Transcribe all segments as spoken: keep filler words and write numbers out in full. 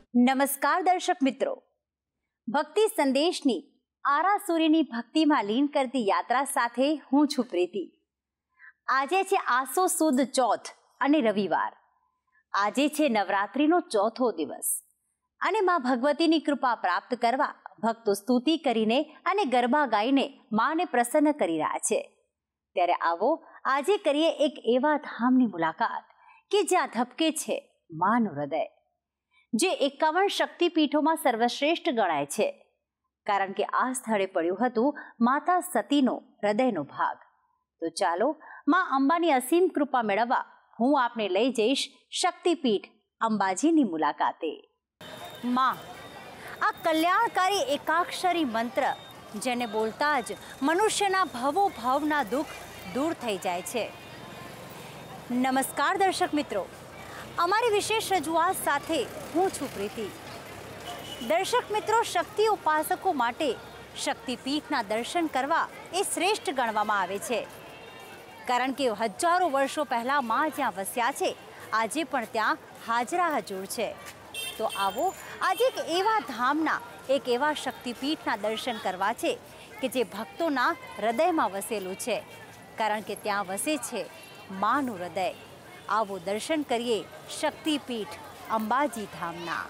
નમસ્કાર દર્શક મિત્રો, ભક્તિ સંદેશની આરાસુરીની ભક્તિમાં લીન કરતી યાત્રા સાથે હું છું પ્રીતિ। આજે છે આસો સુદ ચોથ અને રવિવાર। આજે છે નવરાત્રિનો ચોથો દિવસ અને માં ભગવતીની કૃપા પ્રાપ્ત કરવા ભક્તો સ્તુતિ કરીને અને ગરબા ગાઈને માને પ્રસન્ન કરી રહ્યા છે। ત્યારે આવો આજે કરીએ એક એવા ધામની મુલાકાત કે જ્યાં ધબકે છે માનું હૃદય, જે એકાવન શક્તિપીઠોમાં સર્વશ્રેષ્ઠ ગણાય છે, કારણ કે આ સ્થળે પડ્યું હતું માતા સતીનો હૃદયનો ભાગ। તો ચાલો માં અંબાની અસીમ કૃપા મેળવવા હું આપને લઈ જઈશ શક્તિપીઠ અંબાજીની મુલાકાતે। માં, આ કલ્યાણકારી એકાક્ષરી મંત્ર જેને બોલતા જ મનુષ્યના ભવો ભાવના દુઃખ દૂર થઈ જાય છે। નમસ્કાર દર્શક મિત્રો, અમારી વિશેષ રજૂઆત સાથે હું છું પ્રીતિ। દર્શક મિત્રો, શક્તિ ઉપાસકો માટે શક્તિપીઠના દર્શન કરવા એ શ્રેષ્ઠ ગણવામાં આવે છે, કારણ કે હજારો વર્ષો પહેલાં માં જ્યાં વસ્યા છે, આજે પણ ત્યાં હાજરા હજુર છે। તો આવો આજે એક એવા ધામના એક એવા શક્તિપીઠના દર્શન કરવા છે કે જે ભક્તોના હૃદયમાં વસેલું છે, કારણ કે ત્યાં વસે છે માનું હૃદય। આવો દર્શન કરીએ શક્તિપીઠ અંબાજી ધામના।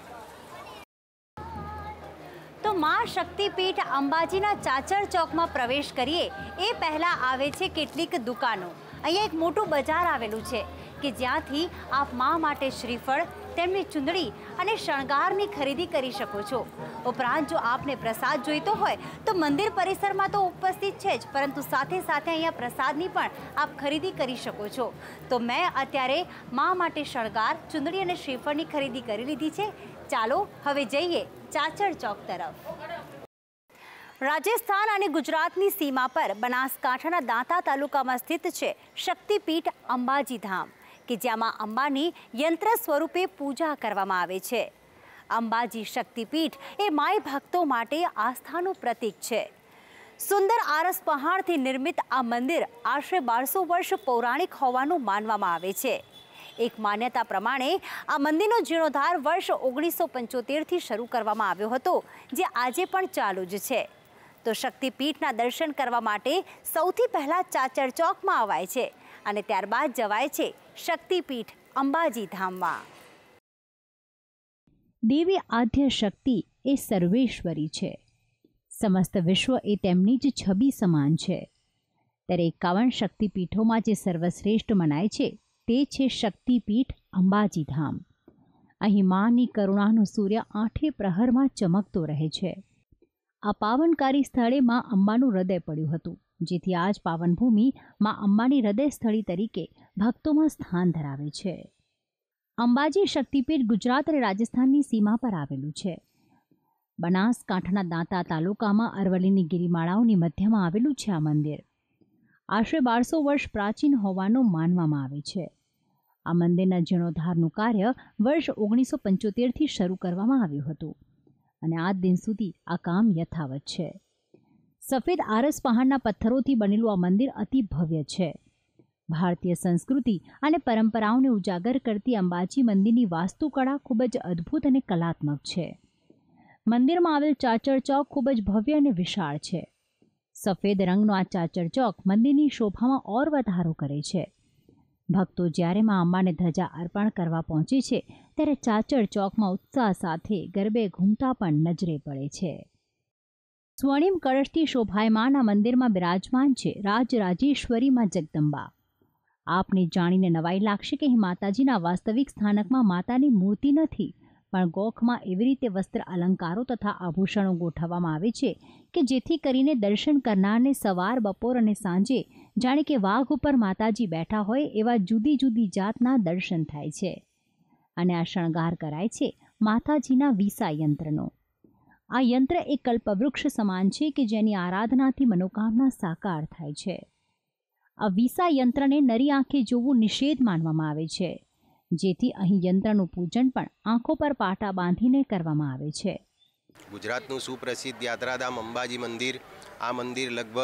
તો માં શક્તિપીઠ અંબાજીના ચાચર ચોકમાં પ્રવેશ કરીએ એ પહેલાં આવે છે કેટલીક દુકાનો। અહીંયા એક મોટું બજાર આવેલું છે કે જ્યાંથી આપ મા માટે શ્રીફળ, તેમની ચૂંદડી અને શણગારની ખરીદી કરી શકો છો। ઉપરાંત જો આપને પ્રસાદ જોઈતો હોય તો મંદિર પરિસરમાં તો ઉપસ્થિત છે જ, પરંતુ સાથે સાથે અહીંયા પ્રસાદની પણ આપ ખરીદી કરી શકો છો। તો મેં અત્યારે મા માટે શણગાર, ચૂંદડી અને શ્રીફળની ખરીદી કરી લીધી છે। ચાલો હવે જઈએ ચાચર ચોક તરફ। રાજસ્થાન અને ગુજરાતની સીમા પર બનાસકાંઠાના દાંતા તાલુકામાં સ્થિત છે શક્તિપીઠ અંબાજી ધામ, કે જ્યાં માં અંબાની યંત્ર સ્વરૂપે પૂજા કરવામાં આવે છે। અંબાજી શક્તિપીઠ એ માય ભક્તો માટે આસ્થાનું પ્રતીક છે। સુંદર આરસ પહાડથી નિર્મિત આ મંદિર આશરે બારસો વર્ષ પૌરાણિક હોવાનું માનવામાં આવે છે। એક માન્યતા પ્રમાણે આ મંદિરનો જીર્ણોદ્ધાર વર્ષ ઓગણીસો પંચોતેરથી શરૂ કરવામાં આવ્યો હતો, જે આજે પણ ચાલુ જ છે। તો શક્તિપીઠના દર્શન કરવા માટે સૌથી પહેલાં ચાચર ચોકમાં અવાય છે અને ત્યારબાદ જવાય છે શક્તિપીઠ અંબાજી ધામમાં। દેવી આદ્ય શક્તિ એ સર્વેશ્વરી છે, સમસ્ત વિશ્વ એ તેમની જ છબી સમાન છે। ત્યારે એકાવન શક્તિપીઠોમાં જે સર્વશ્રેષ્ઠ મનાય છે તે છે શક્તિપીઠ અંબાજી ધામ। અહીં માની કરુણાનો સૂર્ય આઠે પ્રહરમાં ચમકતો રહે છે। આ પાવનકારી સ્થળે માં અંબાનું હૃદય પડ્યું હતું, જેથી આજ પાવનભૂમિ માં અંબાની હૃદય સ્થળી તરીકે ભક્તોમાં સ્થાન ધરાવે છે। અંબાજી શક્તિપીઠ ગુજરાત અને રાજસ્થાનની સીમા પર આવેલું છે। બનાસકાંઠાના દાંતા તાલુકામાં અરવલ્લીની ગિરિમાળાઓની મધ્યમાં આવેલું છે આ મંદિર। આશરે બારસો વર્ષ પ્રાચીન હોવાનું માનવામાં આવે છે। આ મંદિરના જીર્ણોદ્ધારનું કાર્ય વર્ષ ઓગણીસો પંચોતેરથી શરૂ કરવામાં આવ્યું હતું અને આજ દિન સુધી આ કામ યથાવત છે। સફેદ આરસ પહાડના પથ્થરોથી બનેલું આ મંદિર અતિ ભવ્ય છે। ભારતીય સંસ્કૃતિ અને પરંપરાઓને ઉજાગર કરતી અંબાજી મંદિરની વાસ્તુકળા ખૂબ જ અદ્ભુત અને કલાત્મક છે। મંદિરમાં આવેલ ચાચર ચોક ખૂબ જ ભવ્ય અને વિશાળ છે। સફેદ રંગનો આ ચાચર ચોક મંદિરની શોભામાં ઓર વધારો કરે છે। ભક્તો જ્યારે માં અંબાને ધજા અર્પણ કરવા પહોંચે છે ત્યારે ચાચર ચોકમાં ઉત્સાહ સાથે ગરબે ઘૂમતા પણ નજરે પડે છે। સ્વર્ણિમ કળશથી શોભાયમાન આ મંદિરમાં બિરાજમાન છે રાજરાજેશ્વરી માં જગદંબા। આપને જાણીને નવાઈ લાગશે કે અહીં માતાજીના વાસ્તવિક સ્થાનકમાં માતાની મૂર્તિ નથી, પણ ગોખમાં એવી રીતે વસ્ત્ર અલંકારો તથા આભૂષણો ગોઠવવામાં આવે છે કે જેથી કરીને દર્શન કરનારને સવાર, બપોર અને સાંજે જાણે કે વાઘ ઉપર માતાજી બેઠા હોય એવા જુદી જુદી જાતના દર્શન થાય છે। અને આ શણગાર કરાય છે માતાજીના વિસા યંત્રનો। આ યંત્ર એક કલ્પવૃક્ષ સમાન છે કે જેની આરાધનાથી મનોકામના સાકાર થાય છે। આ વિસા યંત્રને નરી આંખે જોવું નિષેધ માનવામાં આવે છે, જેથી અહીં યંત્રનું પૂજન પણ આંખો પર પાટા બાંધીને કરવામાં આવે છે। ગુજરાતનું સુપ્રસિદ્ધ યાત્રાધામ અંબાજી મંદિર। આ મંદિર લગભગ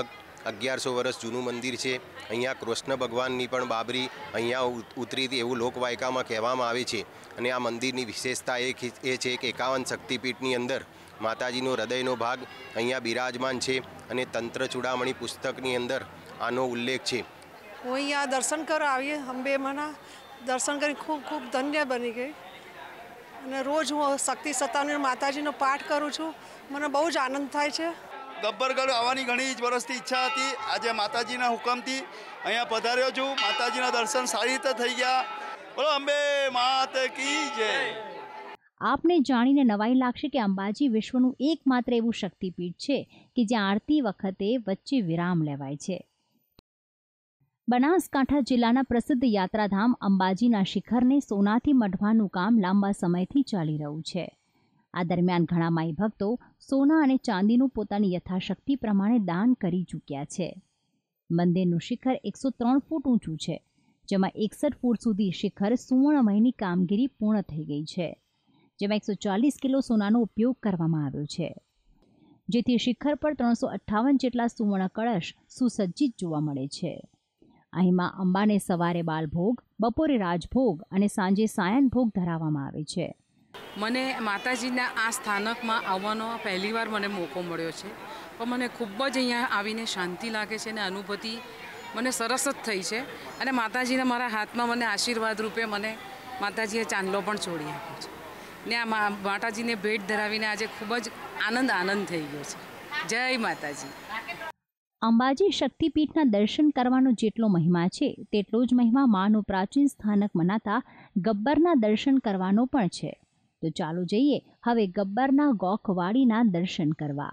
અગિયારસો વર્ષ જૂનું મંદિર છે। અહીંયા કૃષ્ણ ભગવાનની પણ બાબરી અહીંયા ઉતરી હતી એવું લોકવાયકામાં કહેવામાં આવે છે। અને આ મંદિરની વિશેષતા એ એ છે કે એકાવન શક્તિપીઠની અંદર માતાજીનો હૃદયનો ભાગ અહીંયા બિરાજમાન છે અને તંત્ર ચૂડામણી પુસ્તકની અંદર આનો ઉલ્લેખ છે। હું અહીંયા દર્શન કરવા આવીએ અંબેમાના દર્શન કરી ખૂબ ખૂબ ધન્ય બની ગઈ અને રોજ હું શક્તિ સત્તાવન માતાજીનો પાઠ કરું છું। મને બહુ જ આનંદ થાય છે। ગબ્બરગઢ આવવાની ઘણી જ વર્ષથી ઈચ્છા હતી। આજે માતાજીના હુકમથી અહીંયા પધાર્યો છું। માતાજીના દર્શન સારી રીતે થઈ ગયા। બોલો અંબે માત કી જય। આપને જાણીને નવાઈ લાગશે કે અંબાજી વિશ્વનું એકમાત્ર એવું શક્તિપીઠ છે કે જ્યાં આરતી વખતે વચ્ચે વિરામ લેવાય છે। બનાસકાંઠા જિલ્લાના પ્રસિદ્ધ યાત્રાધામ અંબાજીના શિખરને સોનાથી મઢવાનું કામ લાંબા સમયથી ચાલી રહ્યું છે। આ દરમિયાન ઘણા માઈ ભક્તો સોના અને ચાંદીનું પોતાની યથાશક્તિ પ્રમાણે દાન કરી ચૂક્યા છે। મંદિરનું શિખર એકસો ત્રણ ફૂટ ઊંચું છે, જેમાં એકસઠ ફૂટ સુધી શિખર સુવર્ણમયની કામગીરી પૂર્ણ થઈ ગઈ છે, જેમાં એકસો ચાલીસ કિલો સોનાનો ઉપયોગ કરવામાં આવ્યો છે, જેથી શિખર પર ત્રણસો અઠ્ઠાવન જેટલા સુવર્ણ કળશ સુસજ્જિત જોવા મળે છે। અહીં માં અંબાને સવારે બાલભોગ, બપોરે રાજભોગ અને સાંજે સાયન ભોગ ધરાવવામાં આવે છે। મને માતાજીના આ સ્થાનકમાં આવવાનો પહેલીવાર મને મોકો મળ્યો છે, પણ મને ખૂબ જ અહીંયા આવીને શાંતિ લાગે છે અને અનુભૂતિ મને સરસ જ થઈ છે। અને માતાજીને મારા હાથમાં મને આશીર્વાદ રૂપે મને માતાજીએ ચાંદલો પણ છોડી આપ્યો છે ને આ માતાજીને ભેટ ધરાવીને આજે ખૂબ જ આનંદ આનંદ થઈ ગયો છે। જય માતાજી। અંબાજી શક્તિપીઠના દર્શન કરવાનો જેટલો મહિમા છે તેટલો જ મહિમા માનું પ્રાચીન સ્થાનક મનાતા ગબ્બરના દર્શન કરવાનો પણ છે। તો ચાલો જઈએ હવે ગબ્બરના ગોખવાડીના દર્શન કરવા।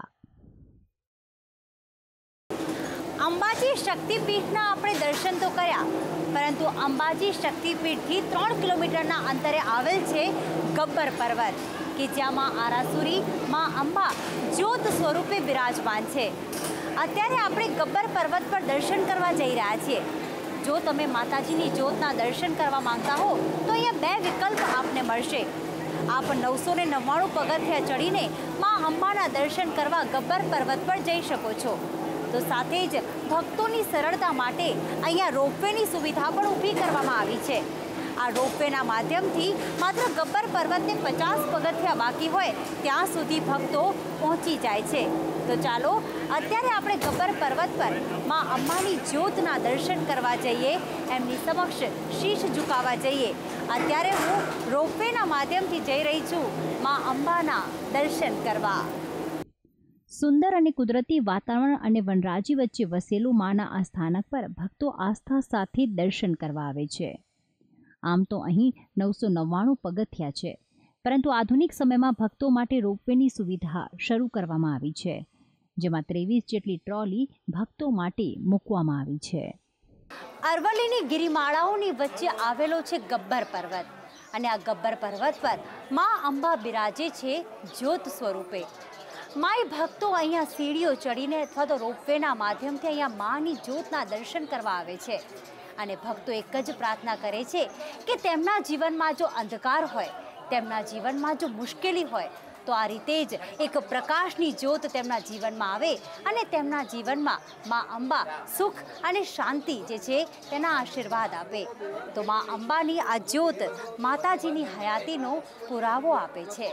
અંબાજી શક્તિપીઠના આપણે દર્શન તો કર્યા, પરંતુ અંબાજી શક્તિપીઠથી ત્રણ કિલોમીટરના અંતરે આવેલ છે ગબ્બર પર્વત કે જ્યાં માં આરાસુરી માં અંબા જ્યોત સ્વરૂપે બિરાજમાન છે। અત્યારે આપણે ગબ્બર પર્વત પર દર્શન કરવા જઈ રહ્યા છીએ। જો તમે માતાજીની જ્યોતના દર્શન કરવા માંગતા હો તો અહીંયા બે વિકલ્પ આપને મળશે। આપ નવસો ને નવ્વાણું પગથિયા ચડીને માં અંબાના દર્શન કરવા ગબ્બર પર્વત પર જઈ શકો છો। તો સાથે જ ભક્તોની સરળતા માટે અહીંયા રોપવેની સુવિધા પણ ઊભી કરવામાં આવી છે। આ રોપવેના માધ્યમથી માત્ર ગબ્બર પર્વતને પચાસ પગથિયા બાકી હોય ત્યાં સુધી ભક્તો પહોંચી જાય છે। તો ચાલો અત્યારે આપણે ગબ્બર પર્વત પર માં અંબાની જ્યોતના દર્શન કરવા જઈએ, એમની સમક્ષ શીશ ઝુકાવવા જઈએ। અત્યારે હું રોપવેના માધ્યમથી જઈ રહી છું માં અંબાના દર્શન કરવા। સુંદર અને કુદરતી વાતાવરણ અને વનરાજી વચ્ચે વસેલું માના આ સ્થાનક પર ભક્તો આસ્થા સાથે દર્શન કરવા આવે છે। આમ તો અહીં નવસો નવ્વાણું પગથિયા છે, પરંતુ આધુનિક સમયમાં ભક્તો માટે રોપવેની સુવિધા શરૂ કરવામાં આવી છે, જેમાં ત્રેવીસ જેટલી ટ્રોલી ભક્તો માટે મૂકવામાં આવી છે। અરવલ્લીની ગિરિમાળાઓની વચ્ચે આવેલો છે ગબ્બર પર્વત અને આ ગબ્બર પર્વત પર માં અંબા બિરાજે છે જ્યોત સ્વરૂપે। માય ભક્તો અહીંયા સીડીઓ ચડીને અથવા તો રોપવેના માધ્યમથી અહીંયા માની જ્યોતના દર્શન કરવા આવે છે અને ભક્તો એક જ પ્રાર્થના કરે છે કે તેમના જીવનમાં જો અંધકાર હોય, તેમના જીવનમાં જો મુશ્કેલી હોય તો આ રીતે જ એક પ્રકાશની જ્યોત તેમના જીવનમાં આવે અને તેમના જીવનમાં માં અંબા સુખ અને શાંતિ જે છે તેના આશીર્વાદ આપે। તો માં અંબાની આ જ્યોત માતાજીની હયાતીનો પુરાવો આપે છે।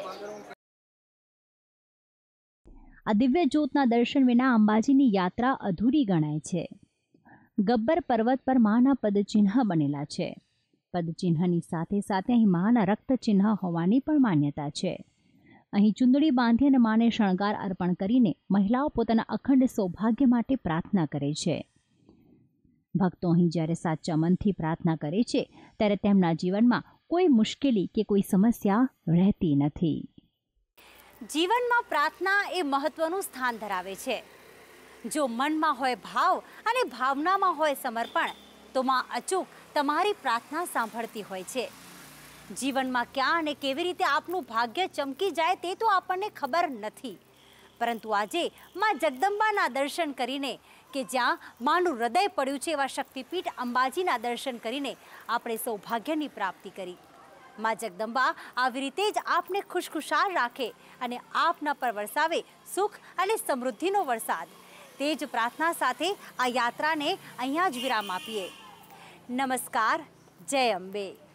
આ દિવ્ય જ્યોતના દર્શન વિના અંબાજીની યાત્રા અધૂરી ગણાય છે। ગબ્બર પર્વત પર માના પદચિહ્ન બનેલા છે। પદચિહ્નની સાથે સાથે અહીં માના રક્તચિહ્ન હોવાની પણ માન્યતા છે। અહીં ચુંદડી બાંધી અને માને શણગાર અર્પણ કરીને મહિલાઓ પોતાના અખંડ સૌભાગ્ય માટે પ્રાર્થના કરે છે। ભક્તો અહીં જ્યારે સાચા મનથી પ્રાર્થના કરે છે ત્યારે તેમના જીવનમાં કોઈ મુશ્કેલી કે કોઈ સમસ્યા રહેતી નથી। જીવનમાં પ્રાર્થના એ મહત્વનું સ્થાન ધરાવે છે। જો મનમાં હોય ભાવ અને ભાવનામાં હોય સમર્પણ તો માં અચૂક તમારી પ્રાર્થના સાંભળતી હોય છે। જીવનમાં ક્યાં અને કેવી રીતે આપનું ભાગ્ય ચમકી જાય તે તો આપણને ખબર નથી, પરંતુ આજે માં જગદંબાના દર્શન કરીને કે જ્યાં માનું હૃદય પડ્યું છે એવા શક્તિપીઠ અંબાજીના દર્શન કરીને આપણે સૌભાગ્યની પ્રાપ્તિ કરી। માં જગદંબા આવી રીતે જ આપને ખુશખુશાલ રાખે અને આપના પર વરસાવે સુખ અને સમૃદ્ધિનો વરસાદ। તે જ પ્રાર્થના સાથે આ યાત્રાને અહીંયા જ વિરામ આપીએ. નમસ્કાર. જય અંબે.